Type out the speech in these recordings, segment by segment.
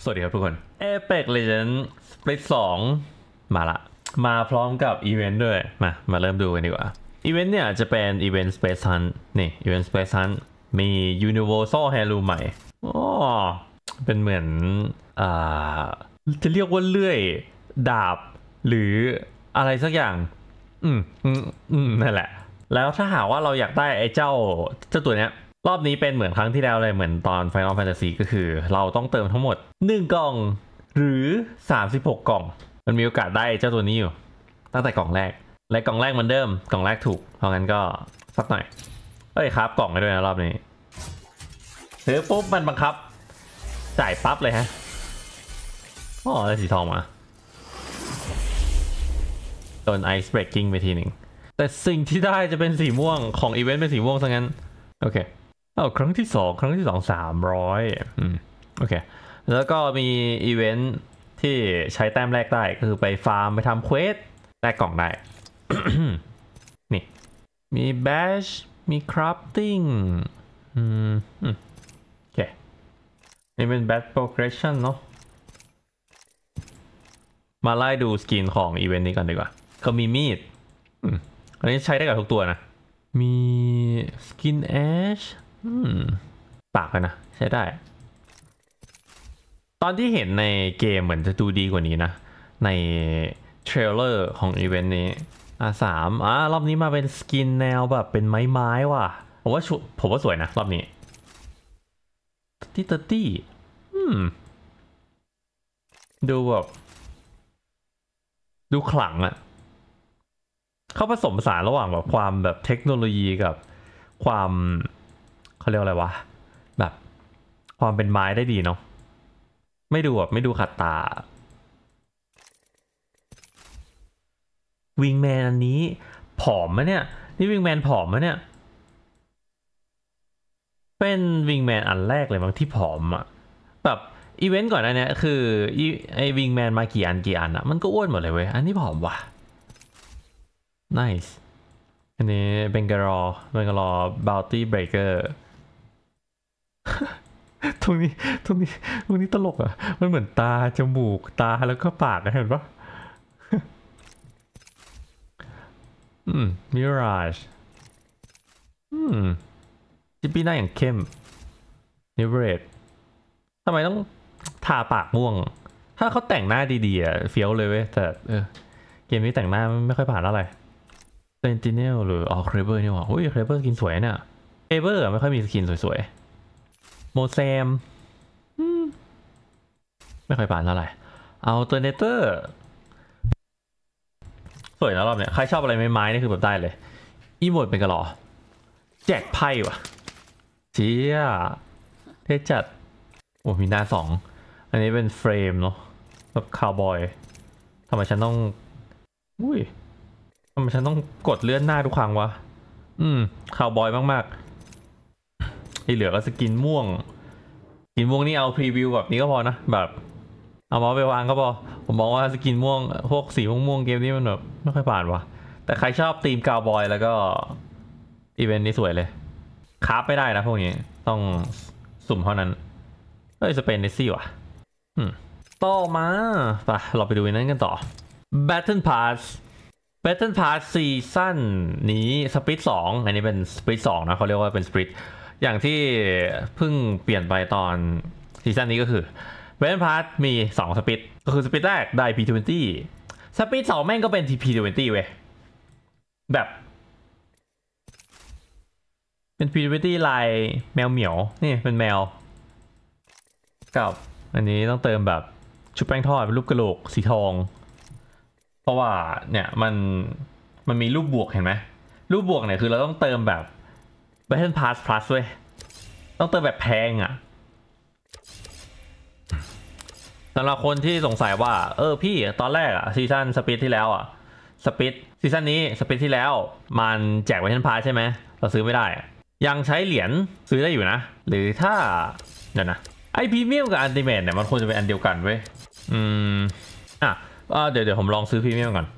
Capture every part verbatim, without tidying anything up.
สวัสดีครับทุกคน Apex Legends Split สองมาละมาพร้อมกับอีเวนต์ด้วยมามาเริ่มดูกันดีกว่าอีเวนต์เนี่ยจะเป็นอีเวนต์ Space Hunt นี่อีเวนต์ Space Hunt มี Universal Heirloom ใหม่อ๋อเป็นเหมือนอ่าจะเรียกว่าเลื่อยดาบหรืออะไรสักอย่างอืมอืมอืมนั่นแหละแล้วถ้าหากว่าเราอยากได้ไอ้เจ้าเจ้าตัวเนี้ยรอบนี้เป็นเหมือนครั้งที่แล้วเลยเหมือนตอน Final Fantasy ก็คือเราต้องเติมทั้งหมดหนึ่งกล่องหรือสามสิบหกกล่องมันมีโอกาสได้เจ้าตัวนี้อยู่ตั้งแต่กล่องแรกและกล่องแรกเหมือนเดิมกล่องแรกถูกเพราะงั้นก็สักหน่อยเอ้ยครับกล่องให้ด้วยนะรอบนี้ถือปุ๊บมันบังคับจ่ายปั๊บเลยฮะอ๋อได้สีทองมาโดนไอซ์เบรกกิ้งไปทีหนึ่งแต่สิ่งที่ได้จะเป็นสีม่วงของอีเวนต์เป็นสีม่วงซะงั้นโอเคเอาครั้งที่สองครั้งที่สองสามร้อยอืมโอเคแล้วก็มีอีเวนต์ที่ใช้แต้มแรกได้ก็คือไปฟาร์มไปทำเควสแลกกล่องได้ นี่มีแบชมีคราฟติ้งอืมโอเคนี่เป็น Bad Progression เนาะมาไล่ดูสกินของอีเวนต์นี้กันดีกว่าเขามีมีดอืมอันนี้ใช้ได้กับทุกตัวนะมีสกินแอชปากเลยนะใช้ได้ตอนที่เห็นในเกมเหมือนจะดูดีกว่านี้นะในเทรลเลอร์ของอีเวนต์นี้อ่ะสามอ่ะรอบนี้มาเป็นสกินแนวแบบเป็นไม้ไม้ว่ะผมว่าชุดผมว่าสวยนะรอบนี้ตี้ตี้ตี้อืมดูแบบดูขลังอะเขาผสมผสานระหว่างแบบความแบบเทคโนโลยีกับความเขาเรียกอะไรวะแบบความเป็นไม้ได้ดีเนาะไม่ดูแบบไม่ดูขัดตาวิงแมนอันนี้ผอมไหมเนี่ยนี่วิงแมนผอมไหมเนี่ยเป็นวิงแมนอันแรกเลยบางที่ผอมอะแบบอีเวนต์ก่อนหน้านี้คือไอวิงแมนมากี่อันกี่อันอะมันก็อ้วนหมดเลยเว้ยอันนี้ผอมว่ะ nice อันนี้เบงการอเบงการอบาวตี้เบรกเกอร์ตรงนี้ตรงนี้ตรงนี้ตลกอ่ะมันเหมือนตาจมูกตาแล้วก็ปากเห็นปะอืมมิราจอืมจิปปี้หน้าอย่างเข้มนิเวศทำไมต้องทาปากม่วงถ้าเขาแต่งหน้าดีๆอ่ะเฟี้ยวเลยเว้ยแต่เออเกมนี้แต่งหน้าไม่ค่อยผ่านเท่าไหร่เซนติเนลหรืออ๋อเครเบอร์นี่หว่าโอ้ยเครเบอร์สกินสวยเนี่ยเครเบอร์ไม่ค่อยมีสกินสวยๆโมแซมไม่ค่อยผ่านเท่าไหร่เอาตัวเนเตอร์สวยนะรอบเนี้ยใครชอบอะไรไม้ๆนี่คือแบบได้เลยอีโมดเป็นกระหล่อแจกไพ่ว่ะเจี๊ยเท่จัดโอ้มีหน้าสองอันนี้เป็นเฟรมเนาะแบบคาวบอยทำไมฉันต้องอุ้ยทำไมฉันต้องกดเลื่อนหน้าทุกครั้งวะอืมคาวบอยมากๆที่เหลือก็สกินม่วงสกินม่วงนี่เอาพรีวิวแบบนี้ก็พอนะแบบเอามาไปวางก็พอผมมองว่าสกินม่วงพวกสีม่วงๆเกมนี้มันแบบไม่ค่อยผ่านวะแต่ใครชอบธีมคาวบอยแล้วก็อีเวนต์นี้สวยเลยคราฟไม่ได้นะพวกนี้ต้องสุ่มเท่านั้นเฮ้ยสเปนเนซี่ว่ะอืมต่อมาไปเราไปดูนั้นกันต่อ Battle Pass Battle Pass ซีซั่นนี้สปริตสองอันนี้เป็นสปริตสองนะเขาเรียกว่าเป็นสปริตอย่างที่เพิ่งเปลี่ยนไปตอนซีซั่นนี้ก็คือ Battle Pass มีสองสปริตก็คือสปริตแรกได้ พี ยี่สิบ สปริตสองแม่งก็เป็น พี ยี่สิบ เว้ยแบบเป็น พี ยี่สิบ ลายแมวเหมียวนี่เป็นแมวกับอันนี้ต้องเติมแบบชุบแป้งทอดเป็นรูปกระโหลกสีทองเพราะว่าเนี่ยมันมันมีรูปบวกเห็นไหมรูปบวกเนี่ยคือเราต้องเติมแบบ Battle Pass Plus เว้ยต้องเติมแบบแพงอ่ะสำหรับคนที่สงสัยว่าเออพี่ตอนแรกอะซีซั่นสปิดที่แล้วอะสปิดซีซั่นนี้สปิดที่แล้วมันแจก Battle Pass ใช่ไหมเราซื้อไม่ได้ยังใช้เหรียญซื้อได้อยู่นะหรือถ้าเดี๋ยวนะไอพรีเมียมกับอันติเมทเนี่ยมันควรจะเป็นอันเดียวกันเว้ยอืมอ่ะเดี๋ยวเดี๋ยวผมลองซื้อพรีเมียมก่อน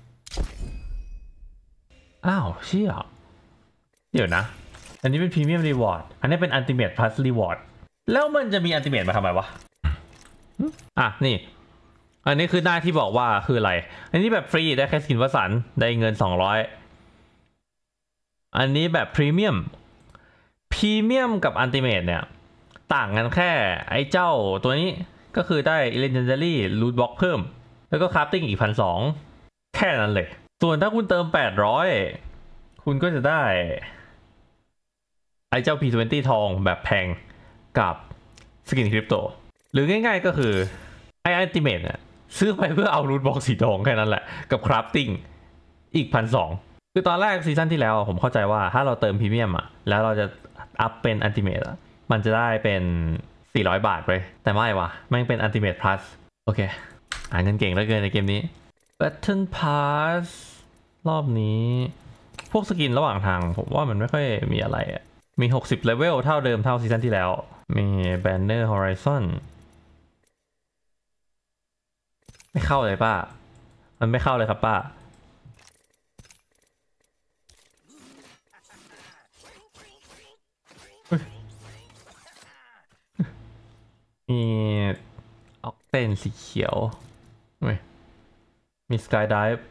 อ้าวเชี่ยเดี๋ยวนะอันนี้เป็นพรีเมียมรีวอร์ดอันนี้เป็นอันติเมทพลัสรีวอร์ดแล้วมันจะมีอันติเมทมาทำไมวะอ่ะนี่อันนี้คือหน้าที่บอกว่าคืออะไรอันนี้แบบฟรีได้แค่สกินวสันได้เงินสองร้อยอันนี้แบบพรีเมียมพรีเมียมกับอันติเมตเนี่ยต่างกันแค่ไอ้เจ้าตัวนี้ก็คือได้ Legendary Loot Box เพิ่มแล้วก็คราฟติ้งอีกพันสองแค่นั้นเลยส่วนถ้าคุณเติมแปดร้อยคุณก็จะได้ไอ้เจ้า พี ยี่สิบ ทองแบบแพงกับสกินคริปโตหรือง่ายๆก็คือไอ้อัลติเมทเนี่ยซื้อไปเพื่อเอารูทบ็อกซ์สีทองแค่นั้นแหละกับคราฟติ้งอีกพันสองคือตอนแรกซีซั่นที่แล้วผมเข้าใจว่าถ้าเราเติมพรีเมียมอ่ะแล้วเราจะอัพเป็นอัลติเมทอ่ะมันจะได้เป็นสี่ร้อยบาทไปแต่ไม่ว่ะแม่งเป็นอัลติเมทพลัสโอเคอ่านเงินเก่งเหลือเกินในเกมนี้ Battle Pass รอบนี้พวกสกินระหว่างทางผมว่ามันไม่ค่อยมีอะไรอ่ะมีหกสิบเลเวลเท่าเดิมเท่าซีซั่นที่แล้วมี Banner Horizon ไม่เข้าเลยป้ามันไม่เข้าเลยครับป้ามีออกเทนสีเขียวมี Skydive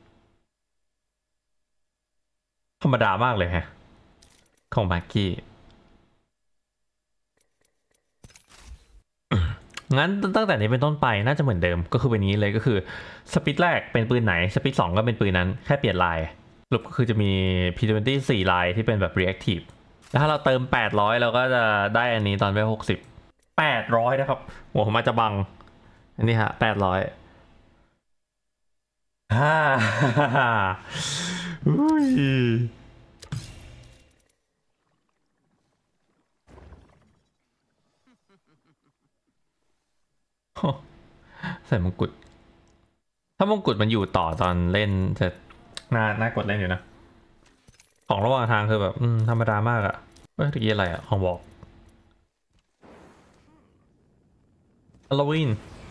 ธรรมดามากเลยฮะของมาร์กี้งั้นตั้งแต่นี้เป็นต้นไปน่าจะเหมือนเดิมก็คือเป็นนี้เลยก็คือสปีดแรกเป็นปืนไหนสปีดสองก็เป็นปืนนั้นแค่เปลี่ยนลายสรุปก็คือจะมี พี ยี่สิบ สี่ลายที่เป็นแบบ reactive แล้วถ้าเราเติมแปดร้อยเราก็จะได้อันนี้ตอนไปหกสิบ แปดร้อยนะครับหัวผมอาจจะบังอันนี้ฮะแปดร้อยฮ่าฮ่าอุ้ยใส่มงกุฎถ้ามงกุฎมันอยู่ต่อตอนเล่นจะน่าน่ากดเล่นอยู่นะของระหว่างทางคือแบบอืมธรรมดามากอะเฮ้ยตะกี้อะไรอะของบอกฮาโลวีน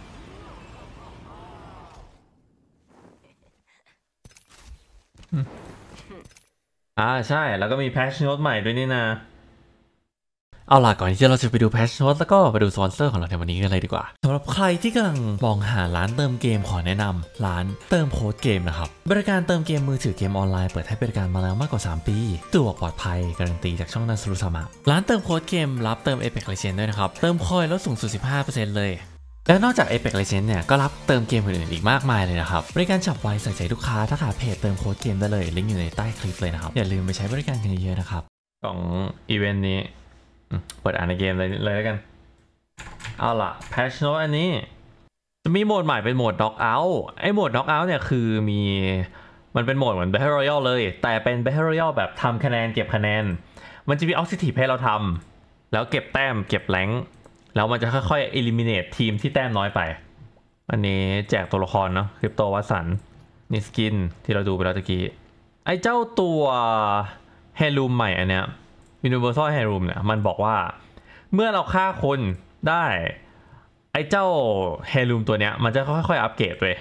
อ่าใช่แล้วก็มีแพชโนตใหม่ด้วยนี่นะเอาล่ะก่อนที่เราจะไปดูแพชโนตแล้วก็ไปดูสปอนเซอร์ของเราในวันนี้กันเลยดีกว่าสำหรับใครที่กำลังมองหาร้านเติมเกมขอแนะนำร้านเติมโค้ดเกมนะครับบริการเติมเกมมือถือเกมออนไลน์เปิดให้บริการมาแล้วมากกว่าสามปีสะดวกปลอดภัยการันตีจากช่องนันสรุสามะร้านเติมโค้ดเกมรับเติม Apex Legends ด้วยนะครับเติมคอยลดสูงสุด สิบห้าเปอร์เซ็นต์ เลยและนอกจาก Apex Legends เนี่ยก็รับเติมเกมอื่นๆอีกมากมายเลยนะครับบริการฉับไวใส่ใจลูกค้าถ้าขาเพจเติมโค้ดเกมได้เลยลิงก์อยู่ในใต้คลิปเลยนะครับอย่าลืมไปใช้บริการกันเยอะๆนะครับของอีเวนต์นี้เปิดอ่านในเกมเลยเลยแล้วกันเอาล่ะแพชโนอันนี้จะมีโหมดใหม่เป็นโหมด Knock Out ไอ้โหมด Knock Out เนี่ยคือมีมันเป็นโหมดเหมือน Battle Royale เลยแต่เป็น Battle Royale แบบทำคะแนนเก็บคะแนนมันจะมี Objective ให้เราทำแล้วเก็บแต้มเก็บแรงค์แล้วมันจะค่อยๆ eliminate ทีมที่แต้มน้อยไปอันนี้แจกตัวละครเนาะคริปโตวัสันนี่สกินที่เราดูไปแล้วตะกี้ไอ้เจ้าตัวเฮลูมใหม่อันเนี้ยUniversal Heirloom เนี่ยมันบอกว่าเมื่อเราฆ่าคนได้ไอ้เจ้า Heirloom ตัวเนี้ยมันจะค่อยๆอัปเกรดไป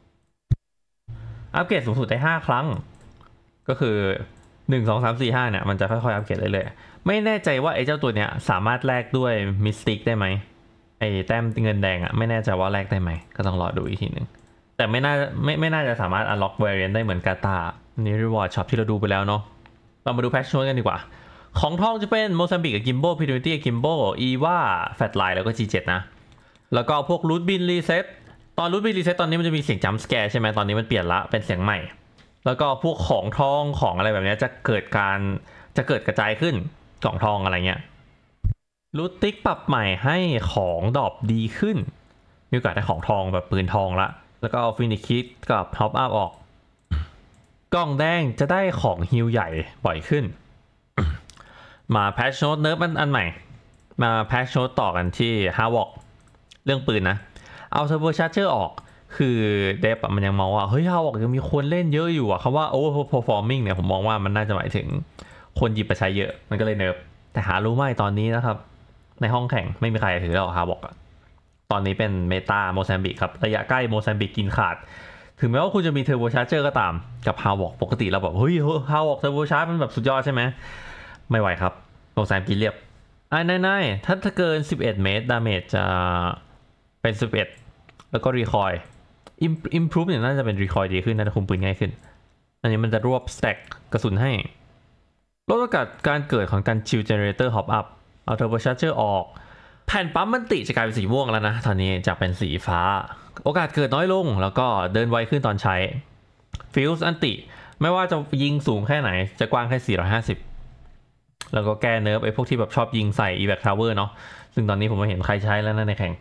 อัปเกรดสูงสุดได้ห้าครั้งก็คือหนึ่ง สอง สาม สี่ ห้าเนี่ยมันจะค่อยๆอัปเกรดเรื่อยๆไม่แน่ใจว่าไอ้เจ้าตัวเนี้ยสามารถแลกด้วยมิสติกได้ไหมไอ้แต้มเงินแดงอ่ะไม่แน่ใจว่าแลกได้ไหมก็ต้องรอดูอีกทีหนึ่งแต่ไม่น่าไม่ไม่น่าจะสามารถ unlock variant ได้เหมือนกาตานี่ reward shop ที่เราดูไปแล้วเนาะเรามาดูแพชโนกันดีกว่าของทองจะเป็นโมซัมบิกกับกิมโบพีทูตี้กับกิมโบอีว่าแฟตไลน์แล้วก็ จี เซเว่น นะแล้วก็พวกรูทบินรีเซ็ตตอนรูทบินรีเซ็ตตอนนี้มันจะมีเสียงจัมป์สแกร์ใช่ไหมตอนนี้มันเปลี่ยนละเป็นเสียงใหม่แล้วก็พวกของทองของอะไรแบบนี้จะเกิดการจะเกิดกระจายขึ้นกล่องทองอะไรเงี้ยรูทติ๊กปรับใหม่ให้ของดรอปดีขึ้นมีโอกาสได้ของทองแบบปืนทองละแล้วก็เอาฟินิคิดกับฮอปอัพออกกล่องแดงจะได้ของฮิลใหญ่บ่อยขึ้นมาแพชโนตเนิร์ฟอันใหม่มาแพชโนตต่อกันที่ฮาวอกเรื่องปืนนะเอาเทอร์โบชาร์เจอร์ออกคือเดฟมันยังมองว่าเฮ้ยฮาวอกยังมีคนเล่นเยอะอยู่อะคำว่าโอเวอร์เพอร์ฟอร์มิ่งเนี่ยผมมองว่ามันน่าจะหมายถึงคนหยิบไปใช้เยอะมันก็เลยเนิร์ฟแต่หารู้ไหมตอนนี้นะครับในห้องแข่งไม่มีใครถือแล้วฮาวอกตอนนี้เป็นเมตาโมซัมบิกครับระยะใกล้โมซัมบิกกินขาดถึงแม้ว่าคุณจะมีเทอร์โบชาร์เจอร์ก็ตามกับฮาวอกปกติเราแบบเฮ้ยฮาวอกเทอร์โบชาร์จมันแบบสุดยอดใช่ไหมไม่ไหวครับโลแซมกินเรียบไอ้นายๆถ้าถ้าเกินสิบเอ็ดเมตรดาเมจจะไปเป็นสิบเอ็ดแล้วก็รีคอยอิมพรูฟเนี่ยน่าจะเป็นรีคอยดีขึ้นน่าจะคุมปืนง่ายขึ้นอันนี้มันจะรวบสแต็กกระสุนให้ลดโอกาสการเกิดของการชิลเจเนเรเตอร์ฮอปอัพเอาเทอร์โบชาร์เจอร์ออกแผ่นปั๊มมันติจะกลายเป็นสีม่วงแล้วนะตอนนี้จากเป็นสีฟ้าโอกาสเกิดน้อยลงแล้วก็เดินไวขึ้นตอนใช้ฟิลส์อันติไม่ว่าจะยิงสูงแค่ไหนจะกว้างแค่สี่ร้อยห้าสิบแล้วก็แก้เนิร์ฟไอ้พวกที่แบบชอบยิงใส่ อี แบค Tower เนาะซึ่งตอนนี้ผมไม่เห็นใครใช้แล้วนะในแข่ง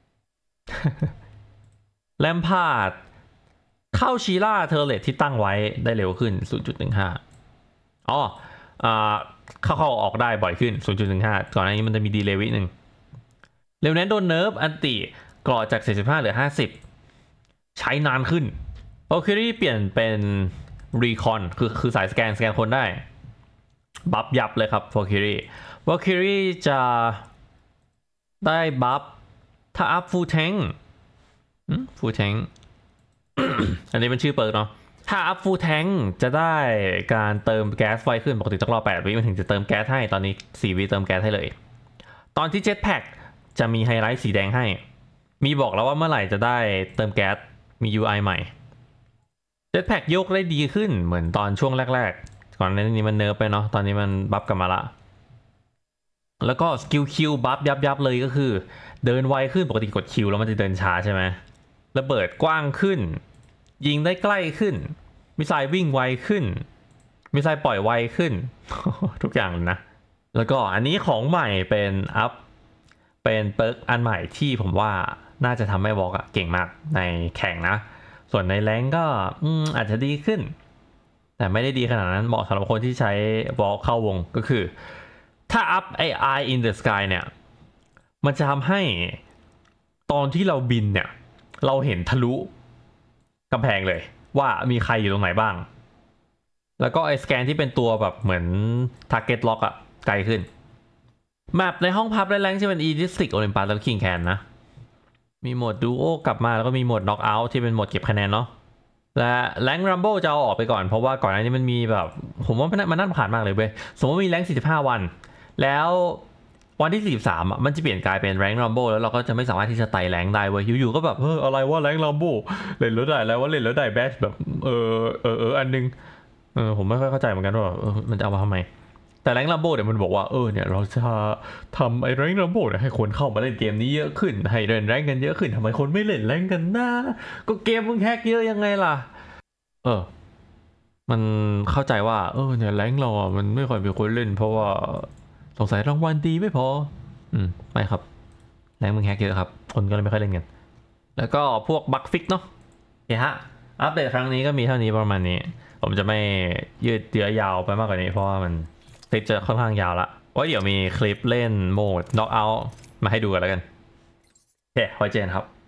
แลมพาร์ดเข้าชีล่าเทอร์เลตที่ตั้งไว้ได้เร็วขึ้น ศูนย์จุดหนึ่งห้า อ๋ออ่าเข้าเข้าออกได้บ่อยขึ้น ศูนย์จุดหนึ่งห้า ก่อนหน้านี้มันจะมีดีเลย์วิหนึ่งเร็วนั้นโดนเนิร์ฟอันติกรอจากสี่สิบห้าเหลือห้าสิบใช้นานขึ้นโอเครี่เปลี่ยนเป็นรีคอนคือคือสายสแกนสแกนคนได้บัฟยับเลยครับโฟคิรี่โฟคิรี่จะได้บัฟถ้าอัพฟูลแทงฟูลแทง อันนี้เป็นชื่อเปิร์กเนาะถ้าอัพฟูลแทงจะได้การเติมแก๊สไวขึ้นปกติต้องรอแปดวิมันถึงจะเติมแก๊สให้ตอนนี้สี่วิเติมแก๊สให้เลยตอนที่เจ็ตแพ็กจะมีไฮไลท์สีแดงให้มีบอกแล้วว่าเมื่อไหร่จะได้เติมแก๊สมี ยู ไอ ใหม่เจ็ตแพ็กโยกได้ดีขึ้นเหมือนตอนช่วงแรกๆก่อนหน้านี้มันเนิร์ฟไปเนาะตอนนี้มันบัฟกลับมาละแล้วก็สกิลคิวบัฟยับยับเลยก็คือเดินไวขึ้นปกติกดคิวแล้วมันจะเดินช้าใช่ไหมระเบิดกว้างขึ้นยิงได้ใกล้ขึ้นมิสไซล์วิ่งไวขึ้นมิสไซล์ปล่อยไวขึ้น ทุกอย่างนะแล้วก็อันนี้ของใหม่เป็นอัพเป็นเปิร์กอันใหม่ที่ผมว่าน่าจะทำให้วอล์กเก่งมากในแข่งนะส่วนในแรงก็อาจจะดีขึ้นแต่ไม่ได้ดีขนาดนั้นเหมาะสำหรับคนที่ใช้วอล์กเข้าวงก็คือถ้าอัพไอ Eye in the Sky เนี่ยมันจะทำให้ตอนที่เราบินเนี่ยเราเห็นทะลุกำแพงเลยว่ามีใครอยู่ตรงไหนบ้างแล้วก็ไอสแกนที่เป็นตัวแบบเหมือน Target Lock อะไกลขึ้นแมปในห้องพับและแรงที่เป็น E District Olympus แล้ว King Can นะมีโหมด Duo กลับมาแล้วก็มีโหมด Knockout ที่เป็นโหมดเก็บคะแนนเนาะและแรง Rumble จะเอาออกไปก่อนเพราะว่าก่อนหน้านี้มันมีแบบผมว่ามันน่าผ่านมากเลยเว้ยสมมติว่ามีแรงสี่สิบห้าวันแล้ววันที่สี่สิบสามอ่ะมันจะเปลี่ยนกลายเป็นแรงรัมโบ้แล้วเราก็จะไม่สามารถที่จะไต่แรงได้เว้ยอยู่ๆก็แบบเอออะไรว่าแรงรัมโบ้เล่นแล้วได้แล้วว่าเล่นแล้วได้แบชแบบเออเออเอออันนึงเออผมไม่ค่อยเข้าใจเหมือนกันว่าเออมันจะเอามาทำไมแต่แรงรัมโบ้เนี่ยมันบอกว่าเออเนี่ยเราจะทำไอ้แรงรัมโบ้เนี่ยให้คนเข้ามาเล่นเกมนี้เยอะขึ้นให้เล่นแรงกันเยอะขึ้นทำไมคนไม่เล่นแรงกันนะก็เกมมึงแฮกเยอะยังไงล่ะเออมันเข้าใจว่าเออเนี่ยแรงเราอ่ะมันไม่ค่อยมีคนเล่นเพราะว่าสงสัยรางวัลดีไม่พออืมไม่ครับแรงมึงแฮกเยอะครับคนก็เลยไม่ค่อยเล่นกันแล้วก็พวกบั๊กฟิกเนาะโอเคฮะอัปเดตครั้งนี้ก็มีเท่านี้ประมาณนี้ผมจะไม่ยืดเยื้อยาวไปมากกว่านี้เพราะว่ามันติดจะค่อนข้างยาวละไว้เดี๋ยวมีคลิปเล่นโหมด Knockout มาให้ดูกันแล้วกันโอเคไว้เจอกันครับ